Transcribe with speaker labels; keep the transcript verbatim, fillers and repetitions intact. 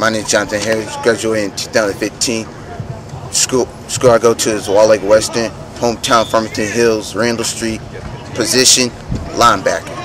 Speaker 1: My name is Jonathan Harris. Graduated in two thousand fifteen. School school I go to is Wall Lake Western. Hometown Farmington Hills, Randall Street. Position linebacker.